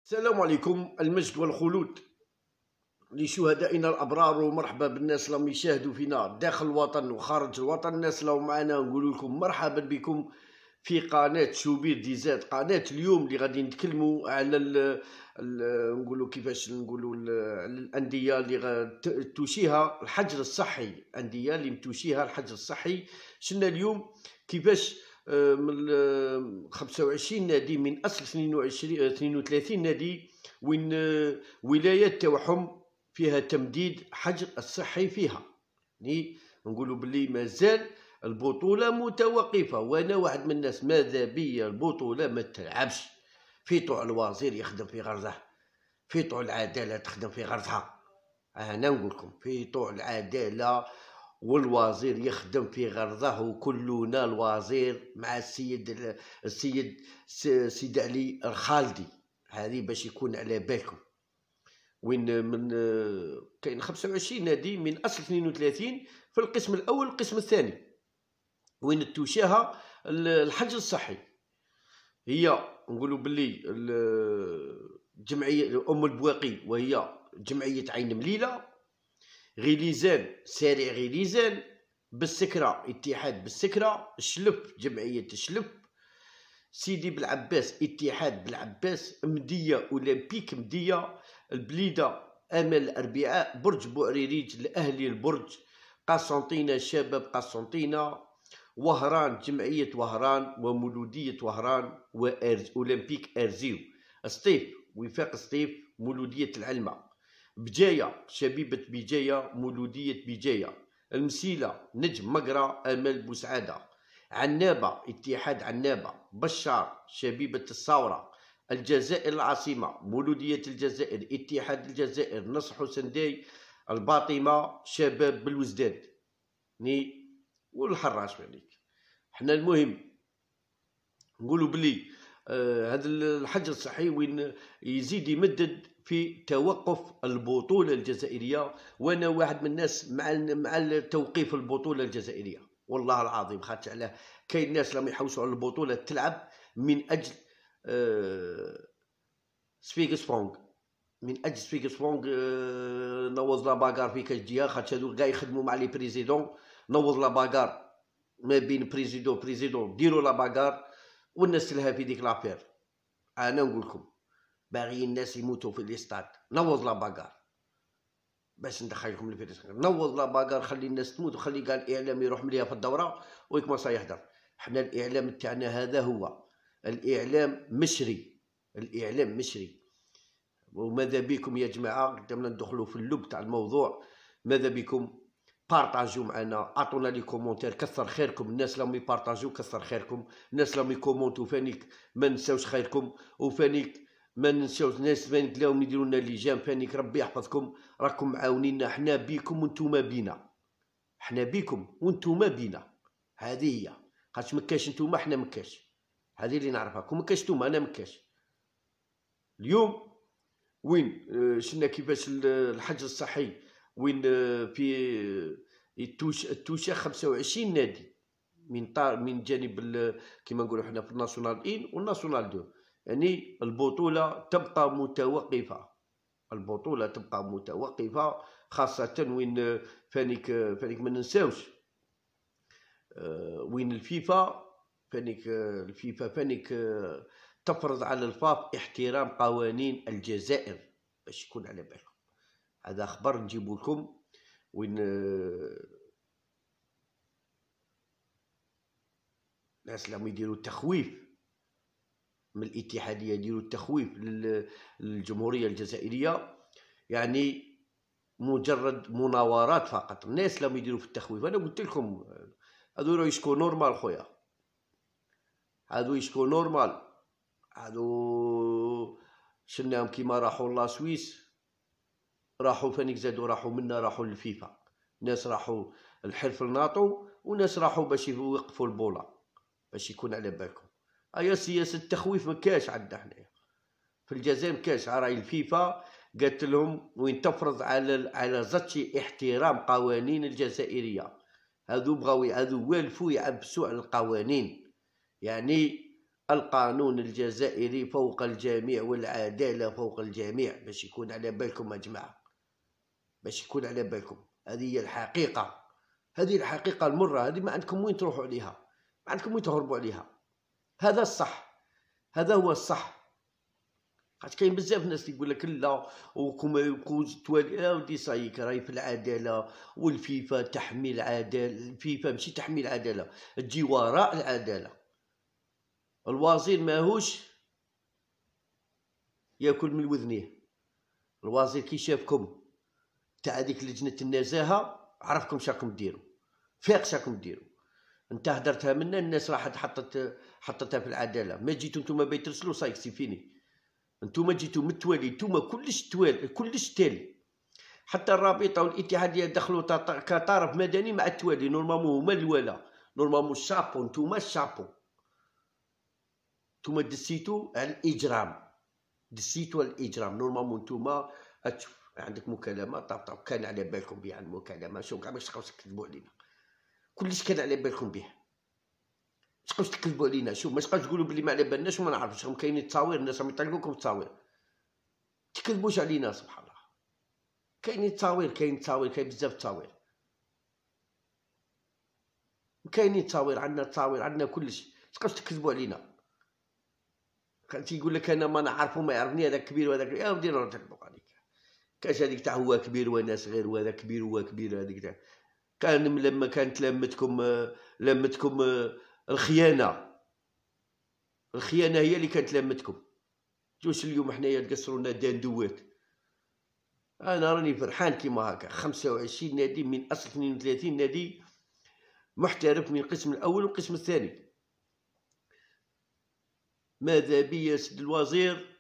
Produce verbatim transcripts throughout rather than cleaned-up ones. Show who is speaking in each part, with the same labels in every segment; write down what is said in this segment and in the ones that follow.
Speaker 1: السلام عليكم. المجد والخلود لشهدائنا الأبرار، ومرحبا بالناس اللي يشاهدوا فينا داخل الوطن وخارج الوطن. الناس اللي معنا نقول لكم مرحبا بكم في قناة شوبير ديزاد. قناة اليوم اللي غادي نتكلموا على ال ال نقولوا كيفاش نقولوا الأندية اللي توشيها الحجر الصحي، الأندية اللي متوشيها الحجر الصحي. شفنا اليوم كيفاش من خمسة وعشرين نادي من اصل اثنين وعشرين اثنين وثلاثين نادي وين ولايات تاعهم فيها تمديد حجر الصحي فيها. يعني نقولوا باللي مازال البطوله متوقفه، وانا واحد من الناس ماذا بيا البطوله ما تلعبش. في طوع الوزير يخدم في غرزه، في طوع العداله تخدم في غرزها. انا نقول لكم في طوع العداله والوزير يخدم في غرضه، وكلنا الوزير مع السيد السيد سيد علي الخالدي. هذه باش يكون على بالكم. وين من كاين خمسة وعشرين نادي من اصل اثنين وثلاثين في القسم الاول والقسم الثاني وين توشاها الحجر الصحي. هي نقولوا باللي الجمعيه ام البواقي وهي جمعيه عين مليله، غليزان سارع غليزان، بالسكرة اتحاد بالسكرة، شلف جمعية شلف، سيدي بالعباس اتحاد بالعباس، مدية أولمبيك مدية، البليدة أمل الأربعاء، برج بوعريريج الأهلي البرج، قسنطينة شباب قسنطينة، وهران جمعية وهران، ومولودية وهران، وأولمبيك أرزيو، سطيف وفاق سطيف، مولودية العلمة، بجاية شبيبة بجاية، مولودية بجاية، المسيلة نجم مقرة أمل بوسعادة، عنابة اتحاد عنابة، بشار شبيبة الثورة، الجزائر العاصمة مولودية الجزائر، اتحاد الجزائر، نصر حسن داي، الباطمة شباب بالوزداد ني والحراش مالك. حنا المهم نقولوا بلي هذا آه الحجر الصحي وين يزيد يمدد في توقف البطولة الجزائرية. وانا واحد من الناس مع مع توقيف البطولة الجزائرية، والله العظيم. خاطر علاه كاين ناس لما يحوسوا على البطولة تلعب من اجل آه سفيغ سفونغ، من اجل سفيغ سفونغ آه نوض لا باغار في كاش جهه. خاطر هادو كاع يخدموا مع لي بريزيدون، نوض لا باغار ما بين بريزيدون بريزيدون، ديروا لا باغار والناس تلها في ديك لافير. انا نقول لكم باغي الناس يموتوا في الاستاد، نوض لا باغار باش ندخلكم الفيروس. نوض لا باغار، خلي الناس تموت، وخلي كاع الاعلام يروح مليها في الدوره ويكمل يهدر. حنا الاعلام تاعنا هذا هو الاعلام مشري، الاعلام مشري. وماذا بكم يا جماعه قدامنا ندخلوا في اللب تاع الموضوع. ماذا بكم بارطاجيو معنا، عطونا لي كومونتير، كثر خيركم. الناس لهم يبارطاجيو كثر خيركم، الناس لهم يكومونتو فانيك ما نساوش خيركم، وفانيك ما ننساوش ناس فانيك لهم يديروا لنا لجام، فانيك ربي يحفظكم. راكم معاونينا، حنا بيكم وانتوما بينا، حنا بيكم وانتوما بينا. هذه هي. خاطش مكاش نتوما حنا مكاش، هذه اللي نعرفها. كون مكاش نتوما انا مكاش. اليوم وين شفنا كيفاش الحجر الصحي وين في التوش التوشة خمسة وعشرين نادي من طار من جانب كما نقولوا حنا في الناسيونال إن والناسيونال دو. يعني البطولة تبقى متوقفة، البطولة تبقى متوقفة، خاصة وين فانيك فانيك ما ننساوش وين الفيفا فانيك الفيفا فانيك تفرض على الفاف احترام قوانين الجزائر باش يكون على بالكم. هذا خبر نجيبو لكم وين الناس لما يديروا التخويف من الاتحاديه، يديروا التخويف للجمهوريه الجزائريه، يعني مجرد مناورات فقط. الناس لما يديروا في التخويف، انا قلت لكم هذو يشكو نورمال خويا، هذو يشكو نورمال. هذو شناهم كيما راحوا لا سويس، راحوا فانيك زادوا راحوا منا راحوا للفيفا. ناس راحوا الحرف الناطو، وناس راحوا باش يوقفوا البوله باش يكون على بالكم. ايا سياسه التخويف مكاش عندنا حنايا في الجزائر، مكاش. راهي الفيفا قالت لهم وين تفرض على على زاتشي احترام قوانين الجزائريه. هذو بغاو هذو والفوا يعبسوا على القوانين. يعني القانون الجزائري فوق الجميع والعدالة فوق الجميع، باش يكون على بالكم يا جماعة، باش يكون على بالكم. هذه هي الحقيقة، هذه الحقيقة المرة، هذه ما عندكم وين تروحوا عليها، ما عندكم وين تهربوا عليها. هذا الصح، هذا هو الصح. خاطر كاين بزاف ناس يقول لك لا وكما توالي ودي صايك راهي في العدالة، والفيفا تحمي العدالة. الفيفا ماشي تحمي العدالة، تجي وراء العدالة. الوزير ماهوش ياكل من وذنيه. الوزير كي شافكم تاع هذيك لجنة النزاهة عرفكم شاكم ديروا، فاق شاكم ديروا. انت هدرتها منا، الناس راحت حطت حطتها في العدالة. ما جيتو نتوما بيترسلوا صايك سي فيني. انتوما جيتو متوالي، نتوما كلش توالي، كلش تالي. حتى الرابطه والاتحاديه دخلوا كطرف مدني مع التوالي. نورمالمون هما الولا، نورمالمون الشابو، نتوما الشابو، نتوما دسيتو على الاجرام، دسيتو على الاجرام. نورمالمون نتوما تشوف عندك مكالمه طاب طاب، كان على بالكم بها المكالمه. شوف كاع باش تبقاوش تكذبوا علينا، كلش كان على بالكم بها، باش تبقاوش تكذبوا علينا. شوف ما تبقاوش تقولوا بلي ما على بالناش وما نعرفوش. راهم كاينين التصاوير، الناس راهم يطلقوكم التصاوير، تكذبوش علينا. سبحان الله، كاينين تصاوير، كاين تصاوير، كاين بزاف تصاوير، كاينين تصاوير، عندنا تصاوير، عندنا كلشي. تبقاوش تكذبوا علينا. تيقول لك انا ما نعرفو ما يعرفني، هذا كبير وهذا كبير. يا ودي راه تكذبوا عليك. كاش هذيك تاع هو كبير وانا صغير، وهذا كبير وهو كبير، هذيك تاع كان لما كانت لمتكم لمتكم الخيانه، الخيانه هي اللي كانت لمتكم. جوش اليوم حنايا تقصروا لنا دندوات. انا راني فرحان كيما هكا. خمسة وعشرين نادي من اصل اثنين وثلاثين نادي محترف من القسم الاول والقسم الثاني. ماذا بي يا سيد الوزير؟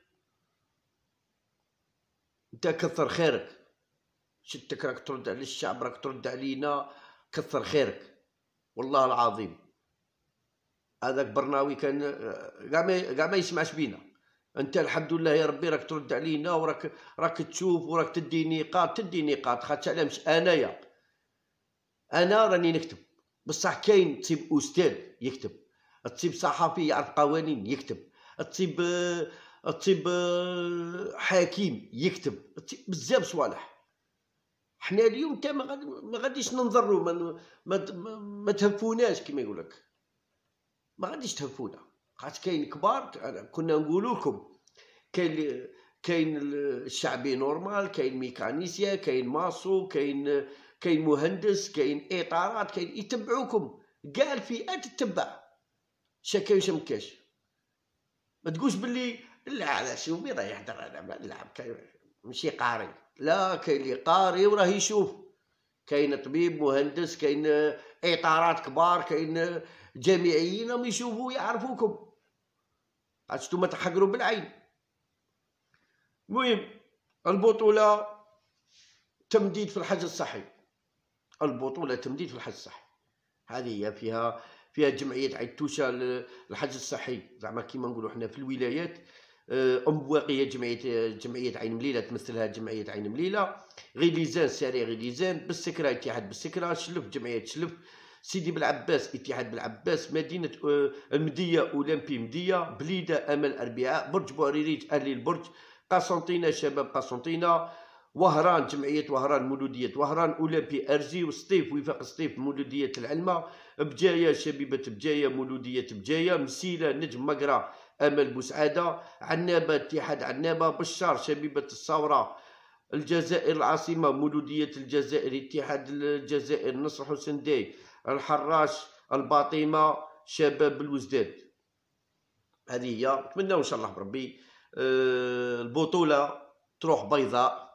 Speaker 1: انت كثر خيرك، شتك راك ترد على الشعب، راك ترد علينا، كثر خيرك والله العظيم. هذاك برناوي كان كاع ما كاع ما يسمعش بينا. انت الحمد لله يا ربي راك ترد علينا، وراك راك تشوف، وراك تدي نقاط، تدي نقاط. خاطش علاش انايا انا راني نكتب بصح. كاين تصيب استاذ يكتب، تصيب صحفي يعرف قوانين يكتب، تصيب تصيب حاكم يكتب، بزاف صوالح. حنا اليوم انت ما غاديش ننظروا، ما, ما, ما تهفوناش كما يقول لك، ما غاديش تهفونا. خاطر كاين كبار كنا نقولوا لكم، كاين كاين الشعبي نورمال، كاين ميكانيسيا، كاين ماسو، كاين كاين مهندس، كاين اطارات، كاين يتبعوكم كاع الفئات تتبع. شكاين واش مكاش. ما تقولش باللي لا على شو مي راه يهضر على نلعب ماشي قاري. لا، كاين اللي قاري وراه يشوف. كاين طبيب، مهندس، كاين اطارات كبار، كاين جامعيين راهم يشوفوا يعرفوكم. عاد نتوما تحقروا بالعين. المهم البطولة تمديد في الحجر الصحي، البطولة تمديد في الحجر الصحي. هذه هي فيها فيها جمعية عين توشة الحجر الصحي، زعما كيما نقولوا حنا في الولايات. ام بواقي هي جمعيه جمعيه عين مليله، تمثلها جمعيه عين مليله. غيليزان ساري غيليزان، بالسكره اتحاد بالسكره، شلف جمعيه شلف، سيدي بالعباس اتحاد بالعباس، مدينه المديه اولمبي مديه، بليده امل اربعاء، برج بوعريريج اهلي البرج، قسنطينه شباب قسنطينه، وهران جمعيه وهران مولوديه وهران، اولمبي ارزي، وسطيف وفاق سطيف مولوديه العلمه، بجايه شبيبه بجايه مولوديه بجايه، مسيله نجم مقرا امل بوسعاده، عنابه اتحاد عنابه، بشار شبيبه الثوره الجزائر العاصمه مولوديه الجزائر اتحاد الجزائر نصر حسن داي، الحراش الباطمه شباب الوزداد. هذه هي. نتمنى ان شاء الله بربي أه البطوله تروح بيضاء،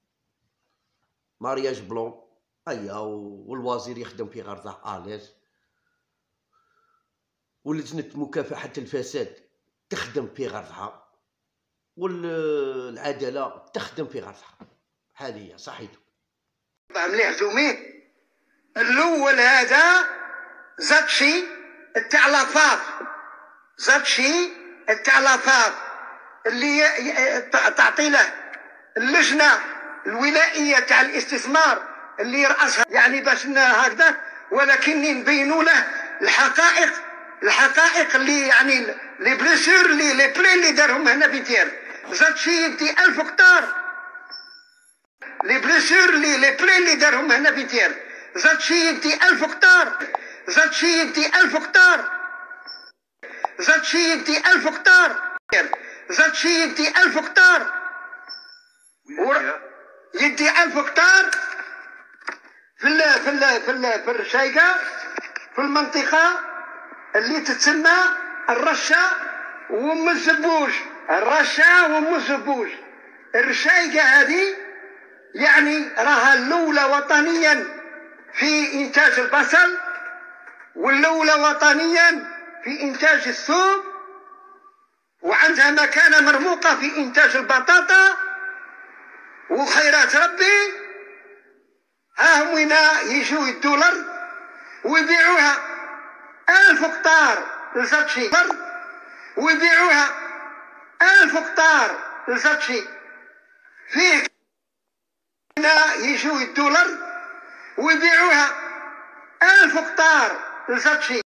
Speaker 1: مارياج بلون. ايا والوزير يخدم في غرضه اليز، ولجنه مكافحه الفساد تخدم في غرضها، والعداله تخدم في غرضها. هذه هي صحيتو.
Speaker 2: مليح زومين الاول هذا زاد شي تاع لافاف، زاد شي تاع لافاف اللي تعطي له اللجنه الولائيه تاع الاستثمار اللي يرأسها، يعني باش هكذا، ولكن نبينوا له الحقائق، الحقائق اللي يعني لي بليسور لي لي بلي اللي دارهم هنا في تير زاد شي يدي ألف هكتار. لي بليسور لي لي بلي اللي دارهم هنا في تير زاد شي يدي ألف هكتار. زاد شي يدي ألف هكتار. زاد شي يدي ألف هكتار. زاد شي يدي ألف هكتار. يدي ألف هكتار في ال في ال في ال في الرشايقة، في المنطقة اللي تتسمى الرشة وام الزبوش. الرشة وام الزبوش. الرشايقة هذه يعني راها الأولى وطنيا في إنتاج البصل، والأولى وطنيا في إنتاج الثوم، وعندها مكانة مرموقة في إنتاج البطاطا وخيرات ربي. ها هم وين يجوا يدوا الأرض ويبيعوها ألف هكتار لزاد شي، ويبيعوها ألف هكتار لزاد شي. فيه يجوا يدوا الأرض ويبيعوها ألف هكتار لزاد شي.